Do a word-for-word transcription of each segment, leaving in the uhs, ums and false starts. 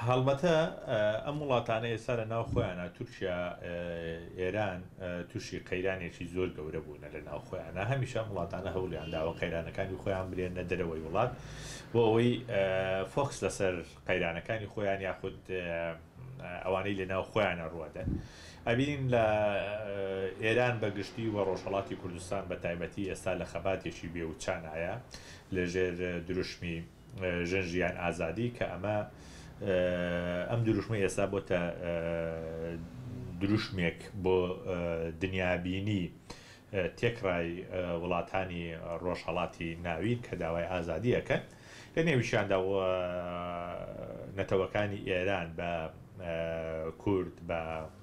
هەڵبەتە ئەم وڵاتانە ئێستا لە ناو خۆیانە تورکیا ئێران تووشی قەیرانێکی زۆر گەورە بوونە لە ناو خۆیانە هەمیشە وڵاتانە هەوڵیان داوە قەیرانەکانی خۆیان برێنە دەرەوەی وڵات بۆ ئەوەی فۆکس لەسەر قەیرانەکانی خۆیان یاخود ئەوانەی لە ناو خۆیانە ڕوادەن. ئەبینین لە ئێران بەگشتی و ڕۆژهەڵاتی کوردستان بە تایبەتی ئێستا لە خەباتێکی بێوچانایە لەژێر دروشمی ژنجیان ئازادی کە ئەمە ئەم دروشمی ئێستا بۆتە دروشمێک بۆ دنیابینی تێکڕای وڵاتانی ڕۆژهەڵاتی ناوین کە داوای ئازادیەکەن کە نێویشیاندا نەتەوەکانی ئێران بە کورد بە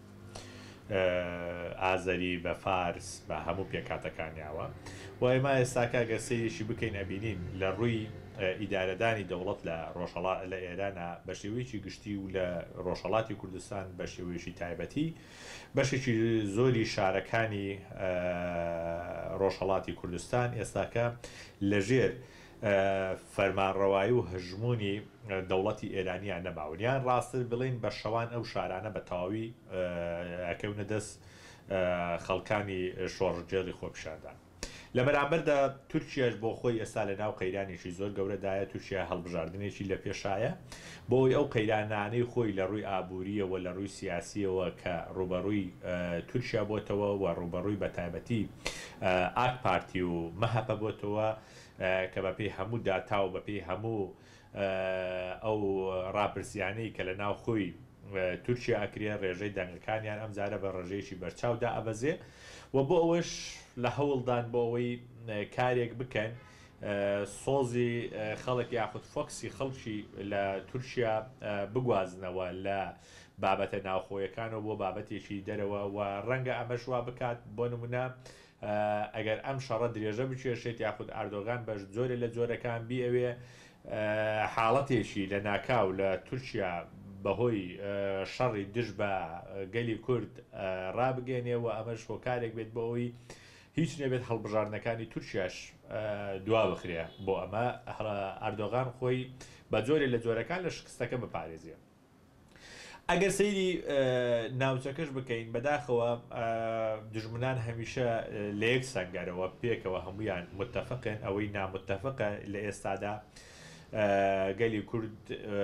ئازەری بە فارس بە هەموو پێکاتەکانیاوە و ئێمە ئێستاکە گە سەیرێکی بکەین ئەبینین لە ڕووی ئیدارەدانی دەوڵەت لە ڕۆژهەڵات لە ئێرانە بە شێوەیەکی گشتی و لە ڕۆژهەڵاتی کوردستان بە شێوەیەکی تایبەتی بەشێکی زۆری شارەکانی ڕۆژهەڵاتی کوردستان ئێستاکە لەژێر فەرمانڕەوایی و هەژمونی دەوڵەتی ئێرانیان نەباونیان ڕاستتر بڵین بە شەوان ئەو شارانە بە تەواوی ئەکەونە دەست خەڵکانی شۆڕجێڵی خۆپیشاندان. لە بەرامبەردا تورکیاش بۆ خۆی ئێستا لە ناو قەیرانێکی زۆر گەورەدایە تورکیا هەڵبژاردنێکی لە پێشایە بۆی ئەو قەیرانانەی خۆی لە ڕووی ئابووریەوە لە ڕووی سیاسیەوە کە ڕوبەڕووی تورکیا بۆتەوە و ڕوبەڕووی بە تایبەتی ئاک پارتی و مەهەپە بۆتەوە کە بەپێی هەموو داتا و بەپێی هەموو ئەو ڕاپرسیانەی کە لە ناو خۆی تورکیا ئەکرێ ڕێژەی دەنگەکانیان ئەم جارە بە ڕێژەیەکی بەرچاودا ئەبەزێ و بۆ ئەوەش لە هەوڵدان بۆ ئەوەی کارێک بکەن سۆزی خەڵک یاخود فۆکسی خەڵکی لە تورکیا بگوازنەوە لە بابەتە ناوخۆیەکانەوە بۆ بابەتێکی دەرەوە و ڕەنگە ئەمەش وا بکات بۆ نمونە ئەگەر ئەم شەڕە درێژە بچێشێت یاخود ئاردۆغان بەش جۆرە لە جۆرەکان بی ئەوێ حاڵەتێکی لە ناکاو لە تورکیا بەهۆی شەڕی دژ بە گەلی کورد ڕابگەێنێەوە ئەمەش هۆکارێک بێت بۆ ئەوی هیچ نەبێت هەڵبژاردنەکانی تورکیاش دوا بخرێ بۆ ئەمە ئەردۆغان خۆی بە جۆرێ لە جۆرەکان لە شکستەکە بپارێزیە. ئەگەر سەیری ناوچەکەش بکەین بەداخەوە دژمنان هەمیشە لە یەک سەنگەرەوە پێکەوە هەمویان متتەفقن ئەوەی نامتتەفقە لە ئێستادا گەلی کورد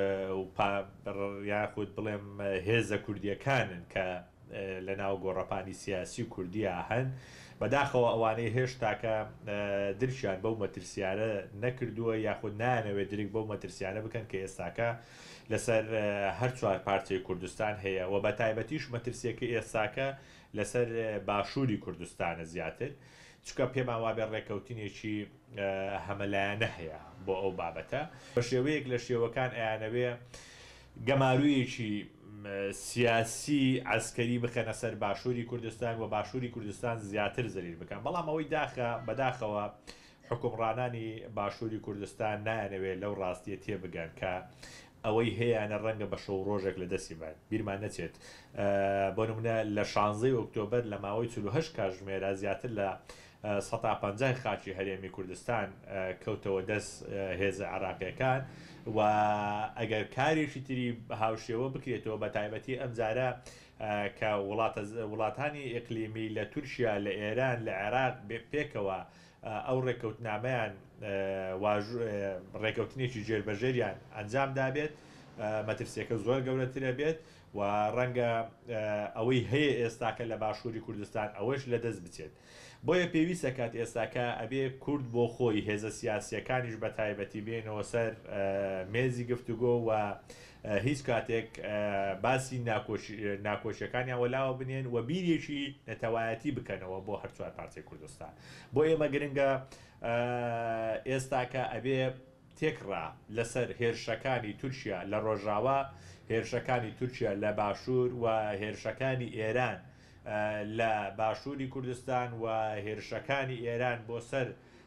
یاخود بڵێم هێزە کوردیەکانن کە لە ناو گۆڕەپانی سیاسی کوردیە هەن بەداخەوە ئەوانەی هێشتاکە درشیان بەو مەترسیانە نەکردووە یاخود نانەوێت درێک بەو مەترسیانە بکەن کە ئێستاکە لەسەر هەر چوار پارچەی کوردستان هەیە و بە تایبەتیش مەترسیەکە ئێستاکە لەسەر باشووری کوردستانە زیاتر چکە پێمان وابێ ڕێکەوتنێکی هەمەلایەنە هەیە بۆ ئەو بابەتە بە شێوەیەک لە شێوەکان ئەیانەوێ گەمارویەکی سیاسی عسکەری بخەنە سەر باشووری کوردستان و باشووری کوردستان زیاتر زەلیل بکەن بەڵام ئەوەی داخە بەداخەوە حکومڕانانی باشووری کوردستان نایانەوێت لەو ڕاستیە تێبگەن کە ئەوەی هەیەە ڕەنگە بە شەو ڕۆژێک لە دەستی بێت بیرمان نەچێت بۆ نمونە لە شانزەی ئۆکتۆبەر لە ماوەی چل و هەشت کاتژمێرە زیاتر لە سەد و پەنجا خاچی هەرێمی کوردستان کەوتەوە دەست هێزە عێراقیەکان و ئەگەر کارێکی تری هاوشێوە بکرێتەوە بە تایبەتی ئەم جارە کە وڵاتانی ئیقلیمی لە تورکیا لە ئێران لە عێراق پێکەوە ئەو ڕێکەوتنامەیان ڕێکەوتنێکی جێربەژێریان ئەنجام دابێت مەترسیەکە زۆر گەورەترە بێت و ڕەنگە ئەوەی هەیە ئێستاکە لە باشووری کوردستان ئەوەش لە دەست بچێت بۆیە پێویستە کات ئێستاکە ئەبێ کورد بۆ خۆی هێزە سیاسیەکانیش بە تایبەتی بێنەوە سەر مێزی گفتوگۆ و هیچ کاتێک باسی ناکۆشیەکانیان وەلاوە بنێن و بیرێکی نەتەوایەتی بکەنەوە بۆ هەر چوار پارچەی کوردستان بۆ ئێمە گرنگە ئێستاکە ئەبێ تێکڕا لەسەر هێرشەکانی تورکیا لە ڕۆژاوا هێرشەکانی تورکیا لە باشوور و هێرشەکانی ئێران لە باشووری کوردستان و هێرشەکانی ئێران بۆ سەر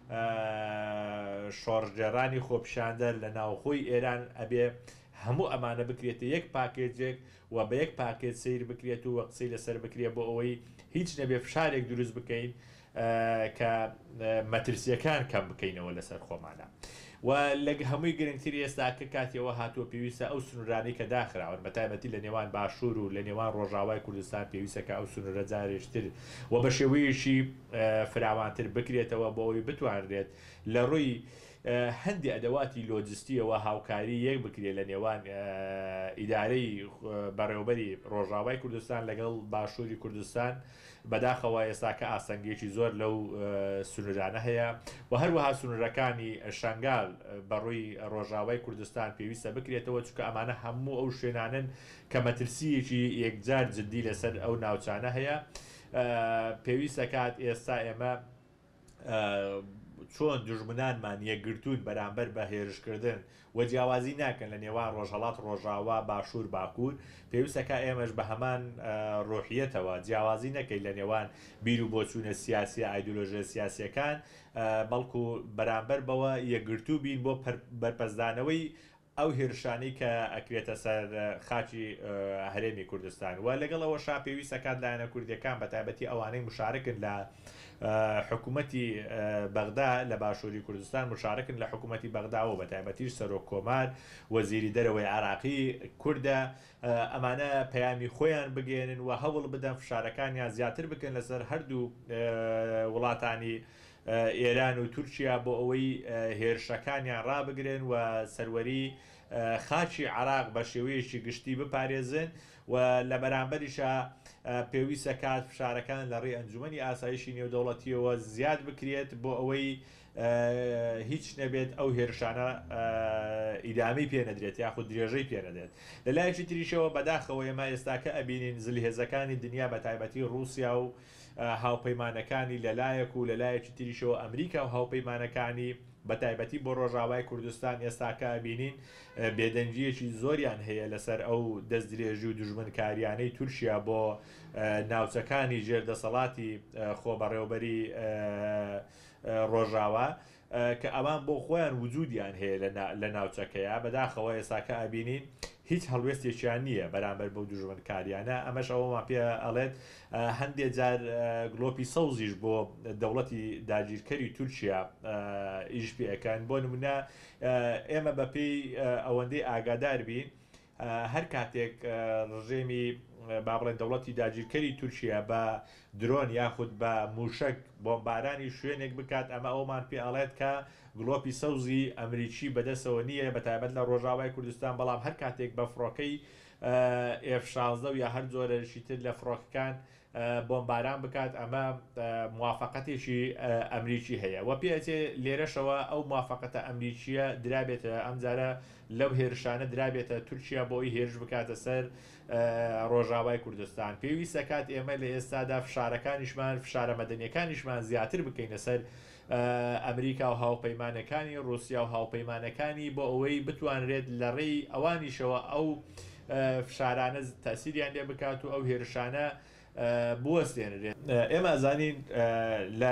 شۆڕجێڕانی خۆپیشاندە لە ناوخۆی ئێران ئەبێ هەموو ئەمانە بکرێتە یەک پاکێجێک و بە یەک پاکێت سیر بکرێت و قسەی لەسەر بکرێت بۆ ئەوەی هیچ نەبێ فشارێک دروست بکەین کە مەترسیەکان کەم بکەینەوە لەسەر خۆمانە و لە هەمووی گرنگتری ئێستا کە کاتیەوە هاتووە پێویستە ئەو سنوورانەی کە داخراون بەتایبەتی لە نێوان باشوور و لە نێوان ڕۆژاوای کوردستان پێویستەکە ئەو سنوورە جارێشتر و بە شێوەیەشی فراوانتر بکرێتەوە بۆ ئەوی بتوانرێت لە ڕووی هەندی ئەدەواتی لۆجستیەوە هاوکاری یەک بکرێت لە نێوان ئیدارەی بەڕێوەبەری ڕۆژاوای کوردستان لەگەڵ باشووری کوردستان بەداخەوە ئێستاکە ئاسەنگێکی زۆر لەو سنوورانە هەیە و هەروەها سنوورەکانی شنگال بەڕووی ڕۆژاوای کوردستان پێویستە بکرێتەوە چونکە ئەمانە هەموو ئەو شوێنانن کە مەترسیەکی یەکجار جددی لەسەر ئەو ناوچانە هەیە. پێویستە کات ئێستا ئێمە چۆن دژمنانمان یەکگرتوون بەرامبەر بە هێرشکردن و جیاوازی ناکەن لە نێوان ڕۆژهەڵات ڕۆژاوا باشوور باکوور پێویستەکە ئێمەش بە هەمان ڕۆحیەتەوە جیاوازی نەکەی لە نێوان بیر و بۆچوونە سیاسی ئایدۆلۆژیە سیاسیەکان بەڵکو بەرامبەر بەوە یەکگرتوو بین بۆ بەرپەرزدانەوەی ئەو هێرشانەی کە ئەکرێتە سەر خاچی هەرێمی کوردستان و لەگەڵەوە شا پێویستە کات لایەنە کوردیەکان بەتایبەتی ئەوانەی مشارکن لە حکوومەتی بەغدا لە باشووری کوردستان مشارکن لە حکوومەتی بەغداوە بەتایبەتیش سەرۆک کۆمار وەزیری دەرەوەی عراقی کووردە ئەمانە پەیامی خۆیان بگێنن و هەوڵ بدەن فشارەکانیان زیاتر بکەن لەسەر هەردوو وڵاتانی ئێران و تورکیا بۆ ئەوەی هێرشەکانیان ڕابگرن و سەروەری خاچی عراق بە شێوەیەکی گشتی بپارێزن و لە بەرامبەریشە پێویستە کات فشارەکان لە ڕێی ئەنجومەنی ئاسایشی نێودەوڵەتیەوە زیاد بکرێت بۆ ئەوەی هیچ نەبێت ئەو هێرشانە ئیدامی پێ نەدرێت یاخود درێژەی پێ نەدێت. لە لایەکی تریشەوە بەداخەوە ئێمە ئێستاکە ئەبینین زلهێزەکانی دنیا بە تایبەتی ڕووسیا و هاوپەیمانەکانی لەلایەک و لەلایەکی تریشەوە ئەمریکا و هاوپەیمانەکانی بە تایبەتی بۆ ڕۆژاوای کوردستان ئێستاکە بینین بێدەنجیەکی زۆریان هەیە لەسەر ئەو دەست درێژی و دژمنکاریانەی تورکیا بۆ ناوچەکانی ژێردەسەڵاتی خۆبەڕێوەبەری ڕۆژاوا کە ئەوان بۆ خۆیان وجودیان هەیە لە ناوچەکەیە بەداخەوە ئێستاکە ئابینین هیچ هەڵوێستێکیان نییە بەرامبەر بەو دژمنکاریانە ئەمەش ئەوەمان پێ ئەڵێت هەندێک جار گلۆپی سەوزیش بۆ دەوڵەتی داگیرکەری تورکیا ئیش پێەکەن بۆ نمونە ئێمە بەپێی ئەوەندەی ئاگادار بین هەر کاتێک ڕژێمی با بڵێن دەوڵەتی داگیرکەری تورکیا بە درۆن یاخود بە موشک بۆمبارانی شوێنێک بکات ئەمە ئەومان پێ ئەڵێت کە گلۆپی سەوزی ئەمریکی بەدەستەوە نییە بەتایبەت لە ڕۆژاوای کوردستان بەڵام هەر کاتێک بە فڕۆکەی ئێف شازدە و یا هەر جۆرەشی تر لە فڕۆکەکان بۆمباران بکات ئەمە موافقەتێکی ئەمریکی هەیە و پێچێ لێرەشەوە ئەو موافقەتە ئەمریکیە درابێتە ئەم جارە لەو هێرشانە درابێتە تورکیا بۆی هێرش بکاتە سەر ڕۆژاوای کوردستان. پێویستە کات ئێمە لە ئێستادا فشارەکانیشمان فشارە مەدەنیەکانیشمان زیاتر بکەین لەسەر ئەمریکا و هاوپەیمانەکانی رووسیا و هاوپەیمانەکانی بۆ ئەوەی بتوانرێت لە ڕێی ئەوانیشەوە ئەو فشارانە تاسیریان لێ بکات و ئەو هێرشانە بوەستێنرێت. ئێمە ئەزانین لە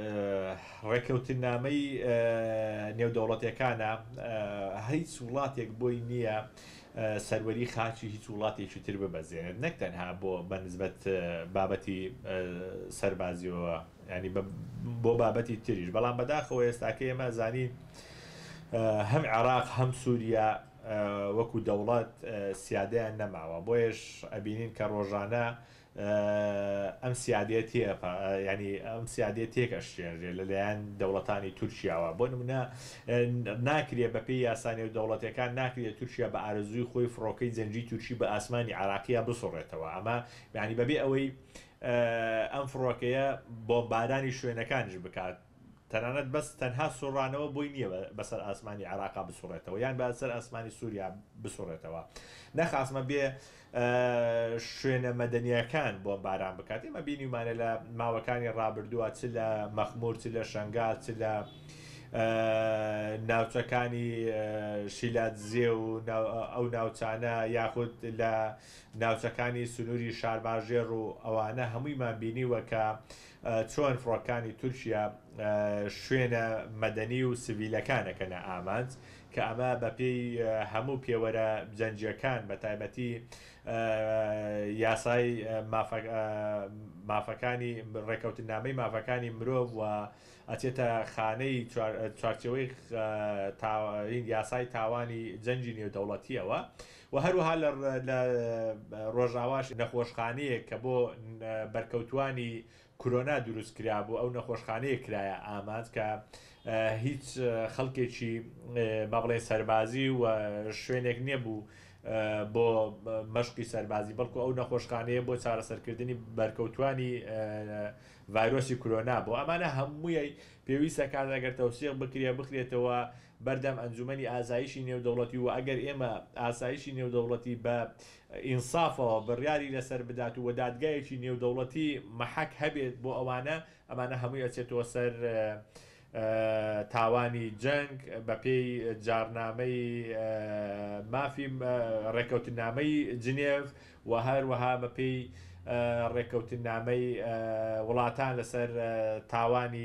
ڕێکەوتنامەی نێودەوڵەتیەکانە هیچ وڵاتێک بۆی نییە سەروەری خاچی هیچ وڵاتێکی تر ببەزێنێت نەک تەنها بۆ بەنسبەت بابەتی سەربازیەوە ینی بۆ بابەتی تریش بەڵام بەداخەوە ئێستاکە ئێمە زانین هەم عێراق هەم سووریا وەکو دەوڵات سیادەیان نەماوە بۆیش ئەبینین کە ڕۆژانە ئەم سیادێت ینی ئەم سیادێت تێکەشێنرێ لەلایەن دەوڵەتانی تورکیاوە بۆ نمونە ناکرێت بەپێی یاسانی و دەوڵەتەکان ناکرێت تورکیا بە ئارزووی خۆی فڕۆکەی جەنگی تورکی بە ئاسمانی عراقیە بسڕێتەوە ئەمە ینی بەبێ ئەوەی ئەم فڕۆکەیە بۆمبارانی شوێنەکانیش بکات تەنانەت بەس تەنها سوڕانەوە بۆی نییە بەسەر ئاسمانی عراقا بسوڕێتەوە یان بەسەر ئاسمانی سووریا بسوڕێتەوە نەخاسمە بێ شوێنە مەدەنیەکان بۆمباران بکات. ئێمە بینیمانە لە ماوەکانی ڕابردووە چ لە مەخمور چ لە شەنگال چ لە ناوچەکانی شیلاتزێ و ئەو ناوچانە یاخود لە ناوچەکانی سنووری شارباژێر و ئەوانە هەموویمان بینیوە کە چۆن فڕۆکانی تورکیا شوێنە مەدەنی و سڤیلەکانەکەنە ئامانج کە ئەمە بەپێی هەموو پێوەرە جەنجیەکان بە تایبەتی یاسای مافەکانی ڕێکەوتنامەی مافەکانی مرۆڤ و ئەچێتە خانەی چوارچێوەی یاسای تاوانی جەنجی نێودەوڵەتیەوە و هەروەها لە ڕۆژاواش نەخۆشخانەیەک کە بۆ بەرکەوتوانی کۆرۆنا دروست کرا بوو ئەو نەخۆشخانەیە کرایە ئامانج کە هیچ خەڵکێکی با بڵێ سەربازی و شوێنێک نییەبوو بۆ مەشقی سەربازی بەڵکو ئەو نەخۆشخانەیە بۆ چارەسەرکردنی بەرکەوتوانی ڤایرۆسی کۆرۆنا بۆ ئەمانە هەمووی پێویستە کار ئەگەر تەوسیق بکرێ بخرێتەوە بەردەم ئەنجومەنی ئاسایشی نێودەوڵەتی و ئەگەر ئێمە ئاسایشی نێودەوڵەتی بە ئینسافەوە بڕیاری لەسەر بدات و دادگایەکی نێودەوڵەتی مەحەک هەبێت بۆ ئەوانە ئەمانە هەمووی ئەچێتەوە سەر تاوانی جەنگ بە پێی جارنامەی مافی ڕێکەوتنامەی جنێڤ و هەروەها بە پێی ڕێکەوتنامەی وڵاتان لەسەر تاوانی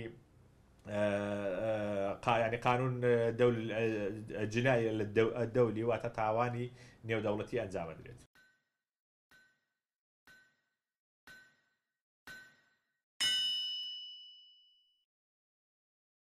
ینی قانون جنایی لە دەولی واتە تاوانی نێودەوڵەتی ئەنجامەدرێت.